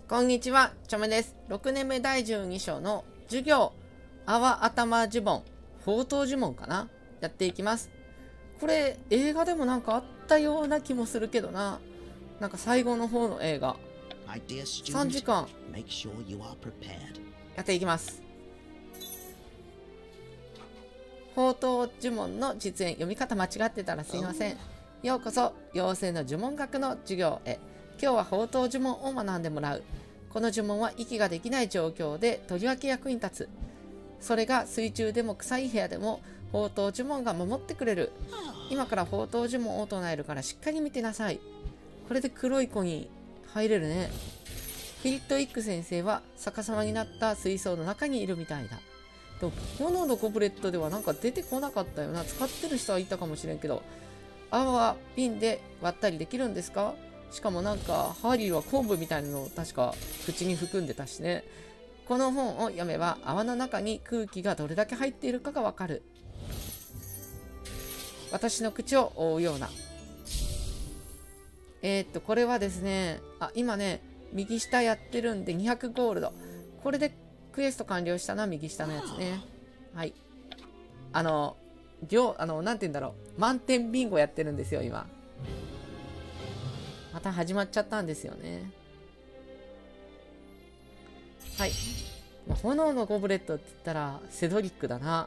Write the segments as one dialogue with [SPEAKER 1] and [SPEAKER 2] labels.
[SPEAKER 1] こんにちは、ちょめです。6年目第12章の授業、泡頭呪文、宝刀呪文かなやっていきます。これ、映画でもなんかあったような気もするけどな。なんか最後の方の映画。3時間。やっていきます。宝刀呪文の実演、読み方間違ってたらすいません。ようこそ、妖精の呪文学の授業へ。今日は宝刀呪文を学んでもらう。この呪文は息ができない状況でとりわけ役に立つ。それが水中でも臭い部屋でも宝刀呪文が守ってくれる。今から宝刀呪文を唱えるからしっかり見てなさい。これで黒い子に入れるね。フィリット・イック先生は逆さまになった水槽の中にいるみたいだ。でも炎のゴブレットではなんか出てこなかったよな。使ってる人はいたかもしれんけど。泡は瓶で割ったりできるんですか？しかもなんかハーリーは昆布みたいなのを確か口に含んでたしね。この本を読めば泡の中に空気がどれだけ入っているかがわかる。私の口を覆うような。これはですね、今ね、右下やってるんで200ゴールド。これでクエスト完了したな、右下のやつね。はい。なんて言うんだろう。満点ビンゴやってるんですよ、今。また始まっちゃったんですよね。はい。炎のゴブレットって言ったら、セドリックだな。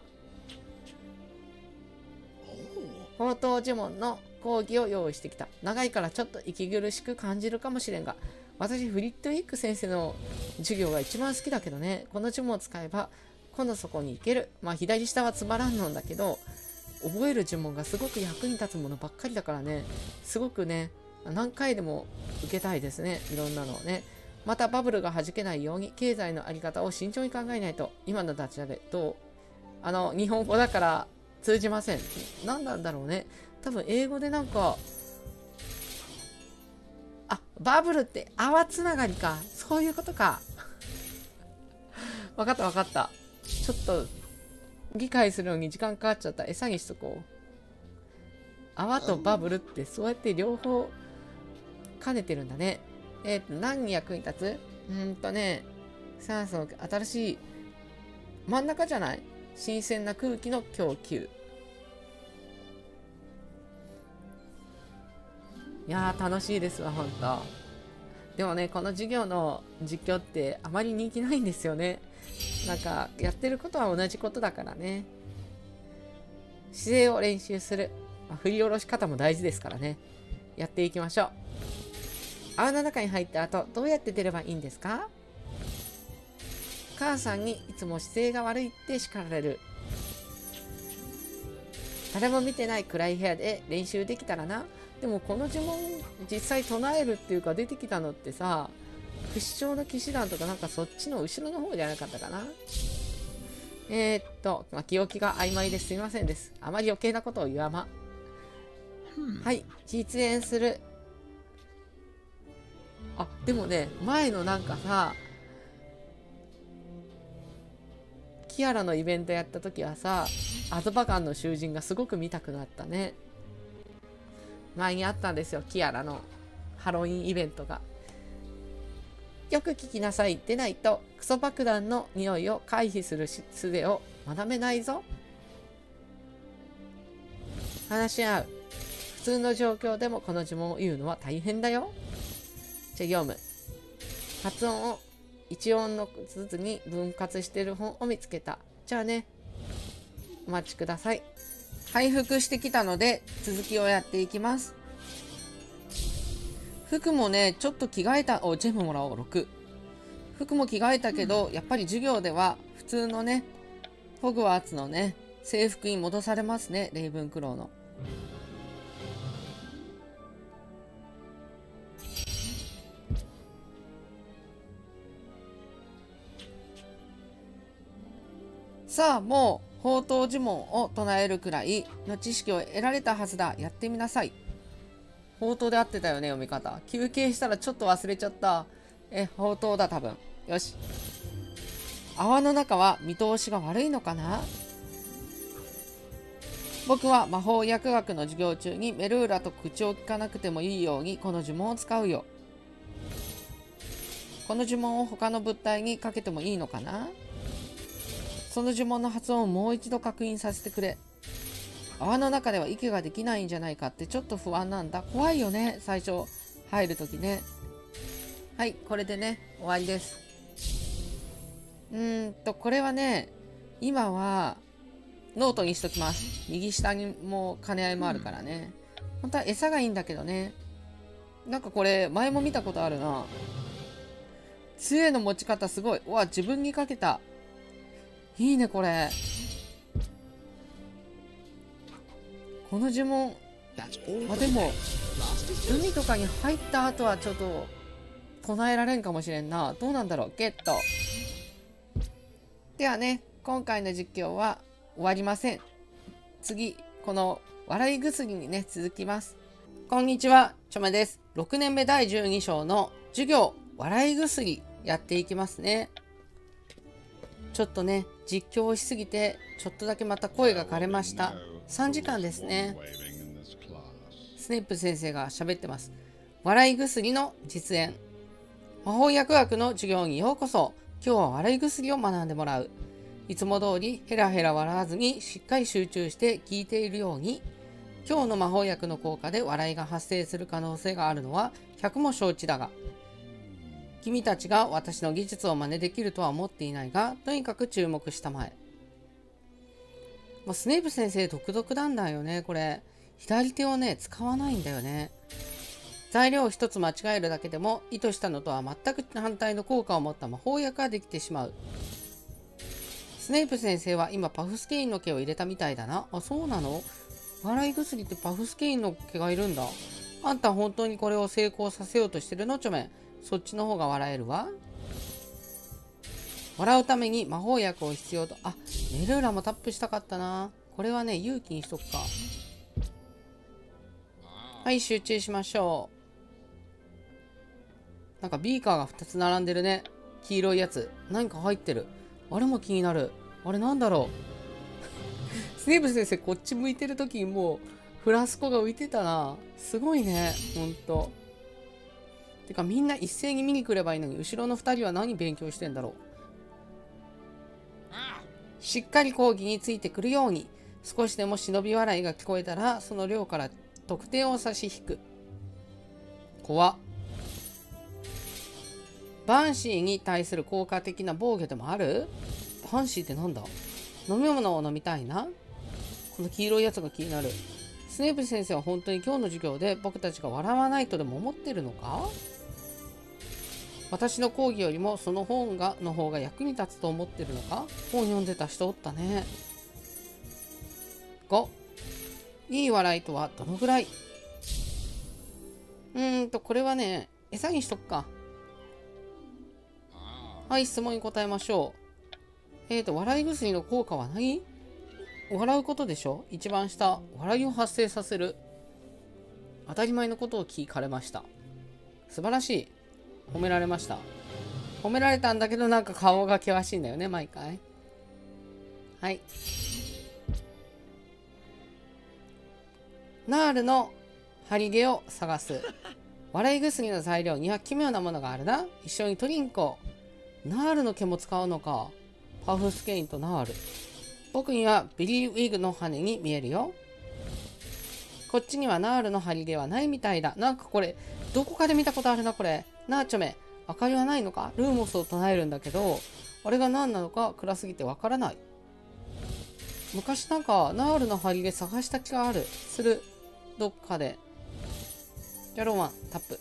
[SPEAKER 1] 宝刀呪文の講義を用意してきた。長いからちょっと息苦しく感じるかもしれんが、私、フリット・イック先生の授業が一番好きだけどね、この呪文を使えば、今度そこに行ける。左下はつまらんのんだけど、覚える呪文がすごく役に立つものばっかりだからね、すごくね、何回でも受けたいですね。いろんなのをね。またバブルが弾けないように経済のあり方を慎重に考えないと。今のダチャレと日本語だから通じません。何なんだろうね。多分英語でなんかバブルって泡つながりか。そういうことか。わかったわかった。ちょっと理解するのに時間かかっちゃった。餌にしとこう。泡とバブルってそうやって両方兼ねてるんだね。何に役に立つ？酸素の新しい真ん中じゃない？新鮮な空気の供給。いやー楽しいですわ、ほんと。でもね、この授業の実況ってあまり人気ないんですよね。なんか、やってることは同じことだからね。姿勢を練習する。振り下ろし方も大事ですからね。やっていきましょう。泡の中に入った後、どうやって出ればいいんですか？母さんにいつも姿勢が悪いって叱られる。誰も見てない暗い部屋で練習できたらな。でもこの呪文実際唱えるっていうか出てきたのってさ、不死鳥の騎士団とかなんかそっちの後ろの方じゃなかったかな。記憶が曖昧ですいませんです。あまり余計なことを言わま。はい、実演する。でもね、前のなんかさ、キアラのイベントやった時はさ、アドバガンの囚人がすごく見たくなったね。前にあったんですよ、キアラのハロウィンイベントが。よく聞きなさい。でないとクソ爆弾の匂いを回避する術を学べないぞ。話し合う。普通の状況でもこの呪文を言うのは大変だよ。じゃあ読む。発音を一音のずつに分割している本を見つけた。じゃあね、お待ちください。回復してきたので続きをやっていきます。服もね、ちょっと着替えた。ジェムもらおう。6。服も着替えたけど、やっぱり授業では普通のね、ホグワーツのね、制服に戻されますね。レイブンクローの。さあ、もう宝刀呪文を唱えるくらいの知識を得られたはずだ。やってみなさい。宝刀で合ってたよね、読み方。休憩したらちょっと忘れちゃった。宝刀だ、多分。よし。泡の中は見通しが悪いのかな？僕は魔法薬学の授業中にメルーラと口を聞かなくてもいいようにこの呪文を使うよ。 この呪文を他の物体にかけてもいいのかな。その呪文の発音をもう一度確認させてくれ。泡の中では息ができないんじゃないかってちょっと不安なんだ。怖いよね、最初入るときね。はい、これでね、終わりです。これはね、今はノートにしときます。右下にも兼ね合いもあるからね。本当は餌がいいんだけどね。なんかこれ、前も見たことあるな。杖の持ち方すごい。うわ、自分にかけた。いいね、これ。この呪文。でも、海とかに入った後はちょっと唱えられんかもしれんな。どうなんだろう。ゲット。ではね、今回の実況は終わりません。次、この笑い薬にね、続きます。こんにちは、ちょめです。6年目第12章の授業、笑い薬やっていきますね。ちょっとね、実況をしすぎて、ちょっとだけまた声が枯れました。3時間ですね。スネープ先生が喋ってます。笑い薬の実演。魔法薬学の授業にようこそ。今日は笑い薬を学んでもらう。いつも通りヘラヘラ笑わずにしっかり集中して聞いているように。今日の魔法薬の効果で笑いが発生する可能性があるのは100も承知だが、君たちが私の技術を真似できるとは思っていないが、とにかく注目したまえ。スネープ先生独特なんだよね、これ。左手をね、使わないんだよね。材料を一つ間違えるだけでも意図したのとは全く反対の効果を持った魔法薬ができてしまう。スネープ先生は今パフスケインの毛を入れたみたいだな。あ、そうなの？笑い薬ってパフスケインの毛がいるんだ。あんた本当にこれを成功させようとしてるの？ちょめ。そっちの方が笑えるわ。笑うために魔法薬を必要と。あ、メルーラもタップしたかったな。これはね、勇気にしとくか。はい、集中しましょう。なんかビーカーが2つ並んでるね。黄色いやつ。何か入ってる。あれも気になる。あれなんだろう。スネープ先生、こっち向いてる時にもうフラスコが浮いてたな。すごいね。ほんと。てかみんな一斉に見に来ればいいのに、後ろの2人は何勉強してんだろう。しっかり講義についてくるように。少しでも忍び笑いが聞こえたら、その量から得点を差し引く。怖っ。バンシーに対する効果的な防御でもある？バンシーってなんだ？飲み物を飲みたいな。この黄色いやつが気になる。スネープ先生は本当に今日の授業で僕たちが笑わないとでも思ってるのか？私の講義よりもその本の方が役に立つと思ってるのか？本読んでた人おったね。5、いい笑いとはどのぐらい？これはね、餌にしとくか。はい、質問に答えましょう。笑い薬の効果は何？笑うことでしょ？一番下、笑いを発生させる。当たり前のことを聞かれました。素晴らしい。褒められました。褒められたんだけど、なんか顔が険しいんだよね、毎回。はい。ナールのハリゲを探す。笑い薬の材料には奇妙なものがあるな。一緒に取りに行こう。ナールの毛も使うのか。パフスケインとナール。僕にはビリーウィグの羽に見えるよ。こっちにはナールのハリゲはないみたいだ。なんかこれ、どこかで見たことあるな、これ。なあ、ちょめ。明かりはないのか？ルーモスを唱えるんだけど、あれが何なのか暗すぎてわからない。昔なんか、ナールのハリゲ探した気がする。どっかで。じゃあ、ロマン、タップ。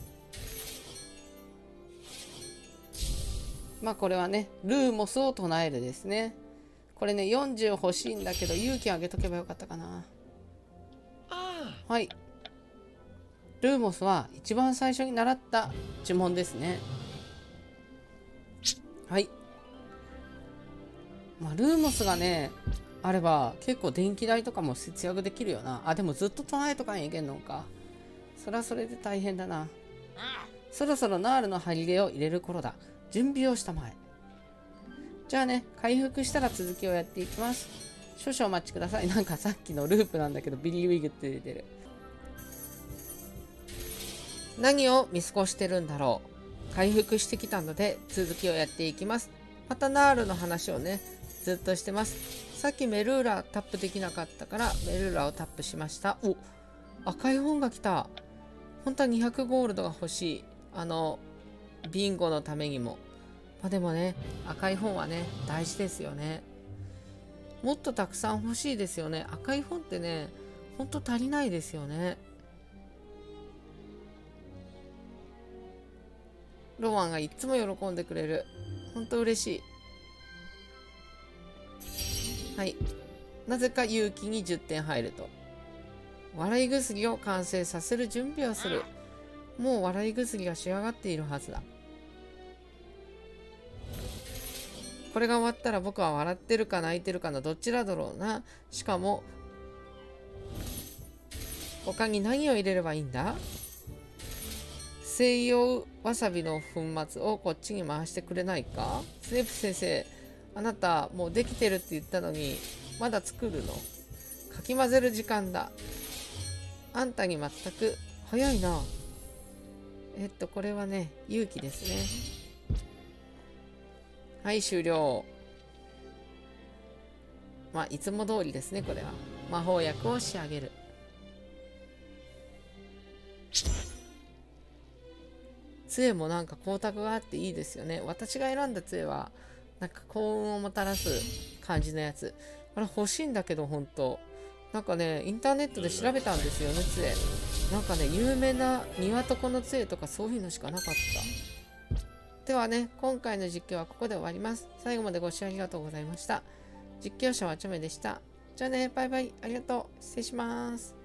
[SPEAKER 1] まあこれはね、ルーモスを唱えるですね。これね、40欲しいんだけど、勇気あげとけばよかったかな。はい。ルーモスは一番最初に習った呪文ですね。はい。まあ、ルーモスがね、あれば結構電気代とかも節約できるよな。あ、でもずっと唱えとかにいけんのか。それはそれで大変だな。そろそろナールのハリゲを入れる頃だ。準備をしたまえ。じゃあね、回復したら続きをやっていきます。少々お待ちください。なんかさっきのループなんだけど、ビリーウィグって出てる。何を見過ごしてるんだろ回復してきたので続きをやっていきます。またナールの話をねずっとしてます。さっきメルーラタップできなかったからメルーラをタップしました。お、赤い本が来た。本当は200ゴールドが欲しい。ビンゴのためにも。まあでもね、赤い本はね大事ですよね。もっとたくさん欲しいですよね。赤い本ってねほんと足りないですよね。ロマンがいつも喜んでくれる。ほんと嬉しい。はい。なぜか勇気に10点入ると。笑い薬を完成させる準備をする。もう笑い薬が仕上がっているはずだ。これが終わったら僕は笑ってるか泣いてるかのどちらだろうな。しかも、他に何を入れればいいんだ？西洋わさびの粉末をこっちに回してくれないか？スネープ先生、あなたもうできてるって言ったのにまだ作るの？かき混ぜる時間だ。あんたに全く早いな。これはね勇気ですね。はい、終了。まあいつも通りですね。これは魔法薬を仕上げる。杖もなんか光沢があっていいですよね。私が選んだ杖はなんか幸運をもたらす感じのやつ。これ欲しいんだけど本当なんかねインターネットで調べたんですよね。杖なんかね有名な庭床の杖とかそういうのしかなかった。ではね今回の実況はここで終わります。最後までご視聴ありがとうございました。実況者はチョメでした。じゃあねバイバイ、ありがとう、失礼します。